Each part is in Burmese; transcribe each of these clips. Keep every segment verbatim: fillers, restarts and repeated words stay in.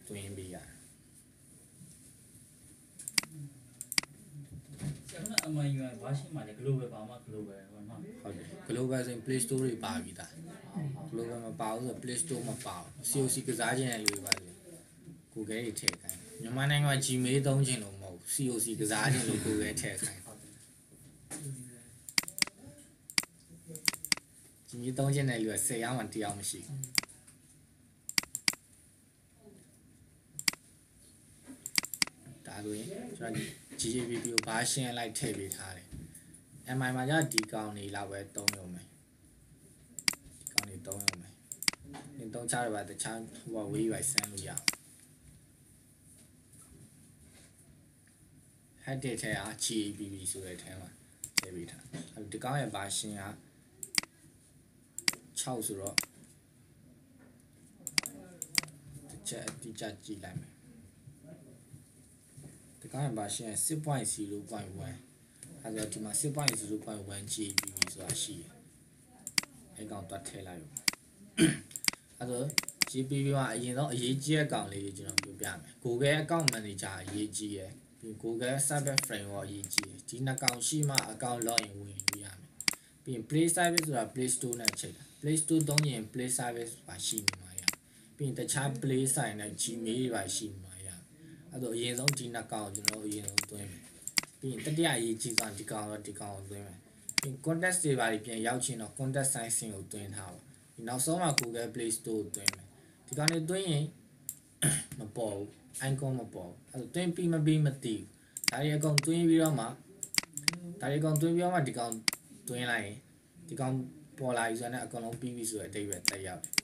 twin ပေးရကျွန်တော်အမှန်ယူဘာရှိမှလဲ global ဘာမှ global ဘာမှဟုတ်တယ် global ဆိုရင် play store တွေပါပြီသား global မပါဘူးဆို play store မပါဘူး C O C ကစားခြင်းတဲ့လူတွေပါလေ Google တွေထည့်ခိုင်းမြန်မာနိုင်ငံမှာ Gmail သုံးခြင်းလို့မဟုတ် C O C ကစားခြင်းလို့ Google ထည့်ခိုင်း Gmail သုံးခြင်းတဲ့လူက十ယောက်မှတစ်ယောက်မရှိဒါဆိုရင်ကျွန်တော် G A B P ကိုဘာရှင်းလိုက်ထည့်ပေးထားတယ် M I မှာじゃဒီကောင်နေလောက်ပဲသုံးရုံပဲဒီကောင်နေသုံးရုံပဲဒီသုံးချရပါတခြားဟိုဝေးရိုက်ဆန်းလို့ရအောင် head တဲ့ထဲက G A B P ဆိုတဲ့ထဲမှာထည့်ပေးထားဒီကောင်ရဲ့ဘာရှင်းက၆ဆိုတော့တစ်ချက်အတိအကျကြည့်လိုက်မယ်ဒီကောင်ရဲ့ဘာရှင်းက six point zero point one အဲ့တော့ဒီမှာ six point zero point one G B P ဆိုတာရှိတယ်အဲ့ကောင်တွတ်ထည့်လိုက်ရောအဲ့တော့ G B P မှာအရင်ဆုံးအရေးကြီးတဲ့ကောင်လေးတွေကျွန်တော်ပြောပြမယ် Google Account Manager အရေးကြီးရယ်ပြီး Google Service Framework အရေးကြီးရယ်ဒီနှစ်ကောင်ရှိမှ account login ဝင်လို့ရမယ်ပြီးရင် Play Service ဆိုတာ Play Store နဲ့ချိန်တာ Play Store သုံးရင် Play Service ပါရှိနေမှာရပြီးရင်တခြား Play Site နဲ့ Gmail တွေပါရှိနေမှာရအဲ့တော့အရင်ဆုံးဒီနှစ်ကောင်ကျွန်တော်အရင်ဆုံးသွင်းမယ်ပြီးရင်တတိယအရေးကြီးဆုံးဒီကောင်တော့ဒီကောင်ကိုသွင်းမယ်ပြီး context တွေပါပြန်ရောက်ချင်တော့ context sizing ကိုသွင်းထားပါဒီနောက်ဆုံးမှာ Google Play Store ကိုသွင်းမယ်ဒီကောင်တွေသွင်းရင်မပေါ်ဘူး icon မပေါ်ဘူးအဲ့တော့သွင်းပြီးမပြီးမသိဘူးဒါတွေအကုန်သွင်းပြီးတော့မှဒါတွေအကုန်သွင်းပြီးတော့မှဒီကောင်သွင်းလိုက်ရင်ဒီကောင်ပေါ်လာပြီဆိုတော့အကုန်လုံးပြီးပြီဆိုတဲ့အတိတ်ပဲတက်ရောက်တယ်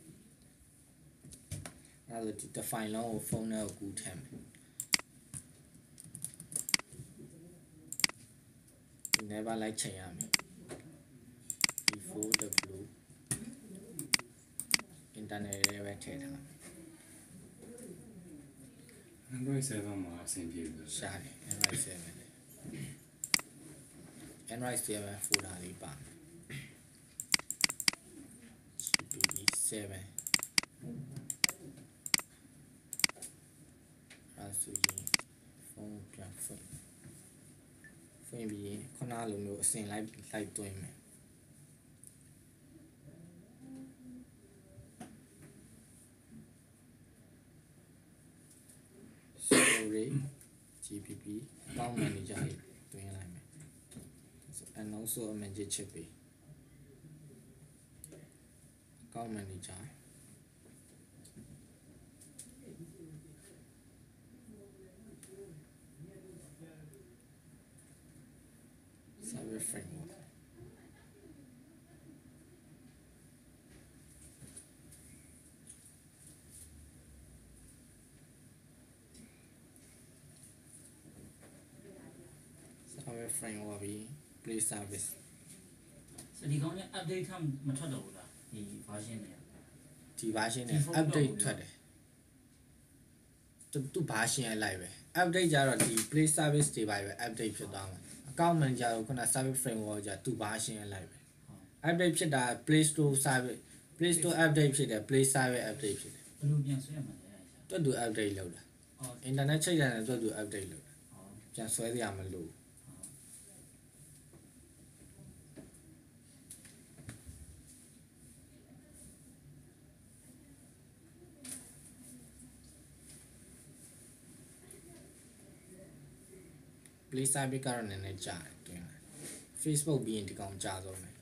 အဲ့တော့ဒီ file လုံးကိုဖုန်းထဲကိုကူးထည့်မယ်never like ချိန်ရမယ် before the blue internet တွေပဲထည့်ထား Android seven မှာအဆင်ပြေလို့ရှာတယ် Android seven လေ Android seven folder လေးပါ G P P seven အဲ့ဆိုရင်ဖုန်းပြန်ဖွင့်ဖွင့်ပြီးခုနလိုမျိုးအစဉ်လိုက်လိုက်သွင်းမယ် sorry G P P account manager သွင်းလိုက်မယ် and also a manager ချက်ပေး account manager service framework service framework ပြီး play service ဒီကောင်က update ထမထွက်တော့ဘူးလားဒီ version တွေကဒီ version နဲ့ update ထွက်တယ်သူ version အလိုက်ပဲ update ကြတော့ဒီ play service တွေပါပဲ update ဖြစ်သွားမှာ account manager ကိုခုန service framework ကြသူ version အလိုက်ပဲ update ဖြစ်တာ play store service play store update ဖြစ်တယ် play service update ဖြစ်တယ်ဘယ်လိုပြန်ဆွဲရမှာလဲတွတ်တူ update လုပ်တာ internet ချိန်တယ်တွတ်တူ update လုပ်တာပြန်ဆွဲစရာမလို play service ကတော့နည်းနည်းကြာတယ်တွင် Facebook ပြီးရင်ဒီကောင်ကြာဆုံးမယ်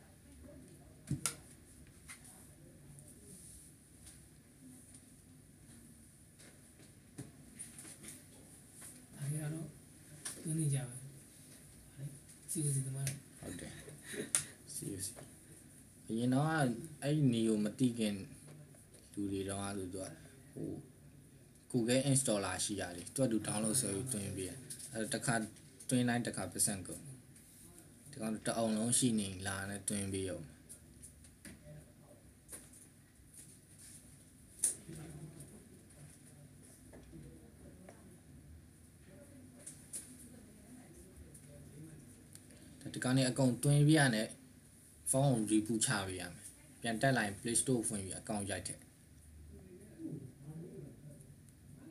အဲ့ရတော့နည်းနည်းကြာပဲစီစီတမန်ဟုတ်တယ် စီစီအရင်တော့အဲ့ဒီနေကိုမတိခင်လူတွေတော့အဲ့လိုသူကဟို Google installer ရှိရတယ်သူကသူ download ဆွဲပြီးတွင်ပြီးအဲ့တခါတွင်းတိုင်းတစ်ခါ percent ကုန်ဒီကောင်တအောင်လုံးရှိနေလာနဲ့တွင်းပြီးအောင်ဒီကောင်နေအကုန်တွင်းပြီးရနဲ့ဖုန်းကို reboot ချပေးရမယ်ပြန်တက်လိုက် Play Store ဖွင့်ပြီးအကောင့်ရိုက်ထည့်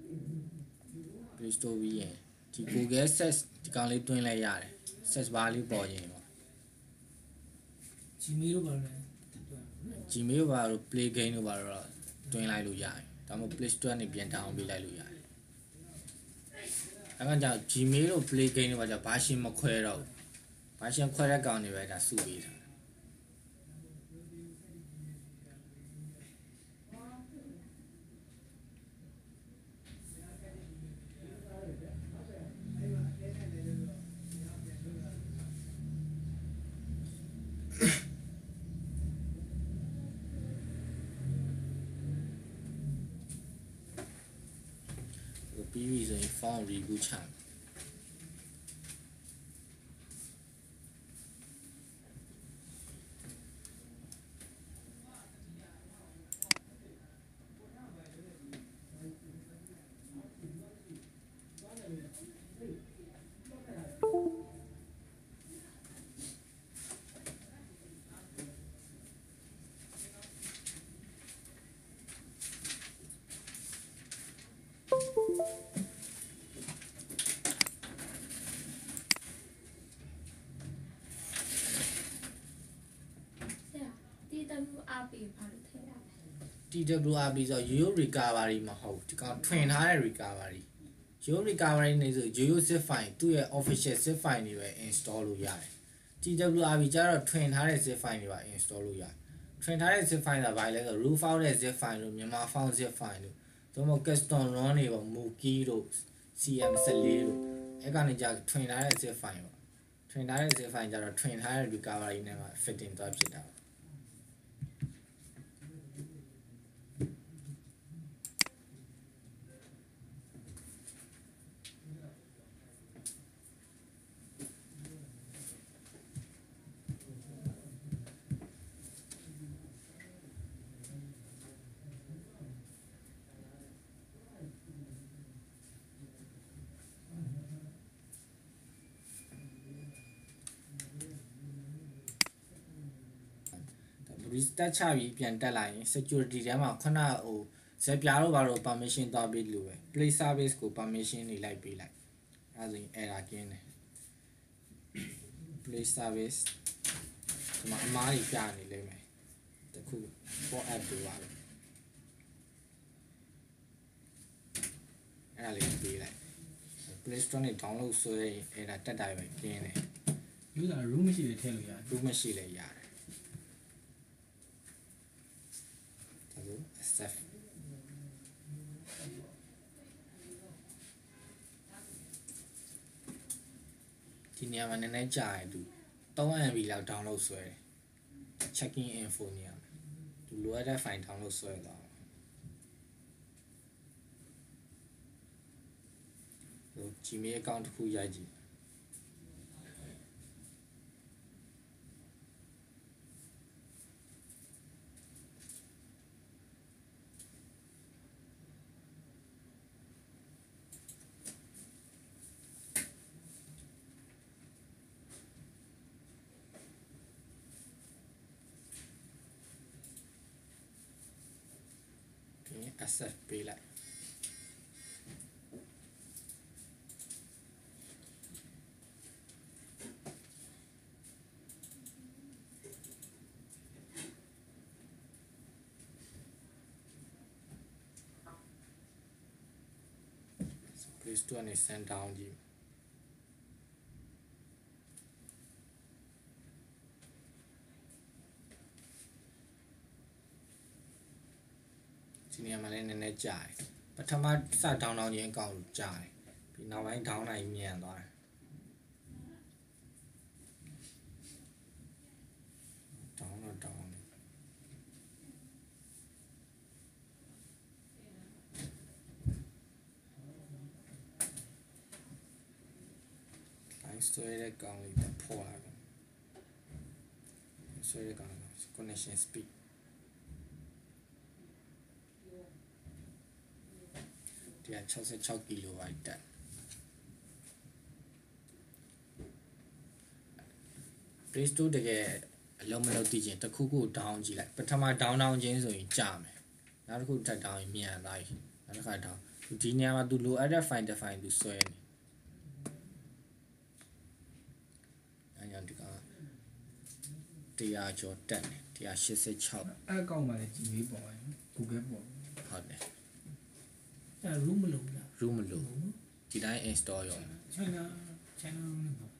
Play Store ပြီးရင်ဒီ Google Search ဒီကောင်လေးတွင်းလိုက်ရတယ် search bar လေးပေါ်ရင်ပေါ့ Gmail တို့ပါလဲ Gmail ဘာလို့ Play Game တို့ဘာလို့တွင်းလိုက်လို့ရတယ်ဒါမှမဟုတ် Play Store နဲ့ပြန် down ပေးလိုက်လို့ရတယ်အဲ့ကကြောင့် Gmail တို့ Play Game တို့ဘာကြောင့် version မခွဲတော့ဘူး version ခွဲတဲ့ကောင်တွေပဲဒါစုပေးတာ ပြီးပြီဆိုရင် form reboot ချမယ် T W R B ဆို Yo recovery မဟုတ်ဒီကောင်ထွင်ထားတဲ့ recovery Yo recovery နေဆို Yo zip file သူ့ရဲ့ official zip file တွေပဲ install လို့ရတယ် T W R B ကျတော့ထွင်ထားတဲ့ zip file တွေပါ install လို့ရတယ်ထွင်ထားတဲ့ zip file ကဘာလဲဆို root file တဲ့ zip file လို့မြန်မာ file zip file လို့သို့မဟုတ် custom run တွေပေါ့ Mookie တို့ C M สิบสี่တို့အဲ့ကနေကြထွင်ထားတဲ့ zip file ပေါ့ထွင်ထားတဲ့ zip file ကျတော့ထွင်ထားတဲ့ recovery နဲ့မှ fitting သွားဖြစ်တာrestart ချပြီးပြန်တက်လိုက်ရင် security ထဲမှာခုနဟိုဇက်ပြားတို့ဘာလို့ permission သွားပေးလို့ပဲ play service ကို permission တွေလိုက်ပေးလိုက်အဲဒါဆိုရင် error ကင်းတယ် play service ဒီမှာအမားကြီးပြနေလိမ့်မယ်တခု for app တို့ပါပဲအဲဒါလေးပေးလိုက် play store နဲ့ download ဆွဲရင် error တက်တာပဲကင်းတယ် user room မရှိတယ်ထည့်လို့ရတယ် room မရှိလဲရတယ်accept ဒီနေရာမှာနည်းနည်းကြာရင်သူ three M B လောက် download ဆွဲတယ် checking info နေရာမှာသူလိုအပ်တဲ့ file download ဆွဲသွားတယ် Gmail account တစ်ခုရိုက်ကြည့်accept ပေးလိုက်Play Store နဲ့ send down ကြည့်ဒီနေရာမှာလည်းနည်းနည်းကြာတယ်ပထမစ down down ခြင်းအကောင့်ကိုကြာတယ်ပြီးနောက်ပိုင်း down နိုင်မြန်သွားတယ် down တော့ down line ဆွဲတဲ့ကောင်လေးပေါ်လာတယ်ဆွဲတဲ့ကောင် connection speed one sixty-six kilobyte တက် Play Store တကယ်အလုံးမလုံးသိချင်းတစ်ခုခု down ကြည့်လိုက်ပထမ down down ချင်းဆိုရင်ကြာမယ်နောက်တစ်ခုထပ် down ရင်မြန်သွားပြီနောက်တစ်ခါ down ဒီနေရာမှာသူလိုအပ်တဲ့ file တစ် file သူဆွဲနေအဲကြောင့်ဒီကတရားကျော်တက်နေတရားရှစ်สิบหกအဲ့ကောက်မှလည်းကြည်မေးပေါ်ရင် Google ပေါ်ဟုတ်တယ်အဲ room မလို့လား room မလို့ဒီတိုင်း install ရော China China room နဲ့ပါ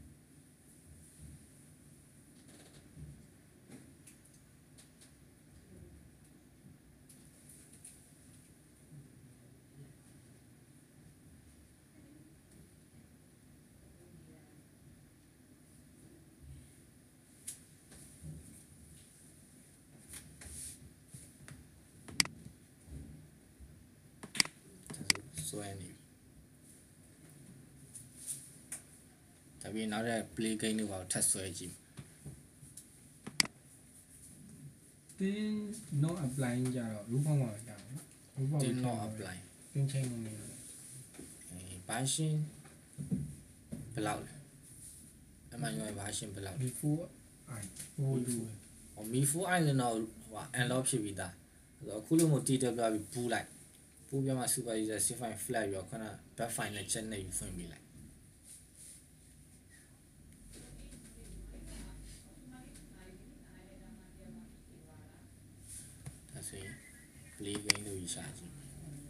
ဆွဲနေပြီဒါပြီးနောက်တဲ့ play game တွေပါထပ်ဆွဲကြည့်တင်း not apply ကြတော့ root ဖောက်မှာကြာတယ် root ဖောက် did not apply တင်းချိန်လို့နေတယ်အဲ version ဘယ်လောက်လဲအမှန်ရော version ဘယ်လောက်လဲ before I four two ဟို mi four i လည်းတော့ဟို unlock ဖြစ်ပြီးသားအဲ့တော့အခုလို့မတီးတက်ပြပြီးပူးလိုက်ပူးပြမှာ super user save file flat ရောခဏ back file နဲ့ check နေပြီးဖွင့်ပြီးလိုက်ဒါဆိုရင် play game လို့ရရှာကြည့်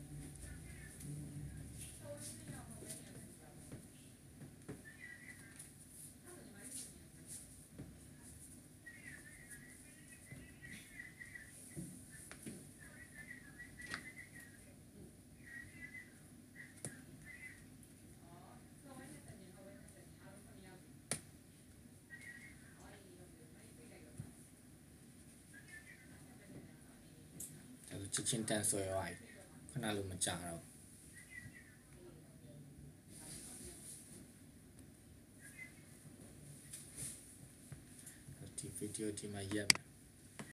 ချက်ချင်းတန်ဆွဲသွားပြီခဏလို့မကြတော့ဒီဗီဒီယိုဒီမှာရပ်မယ်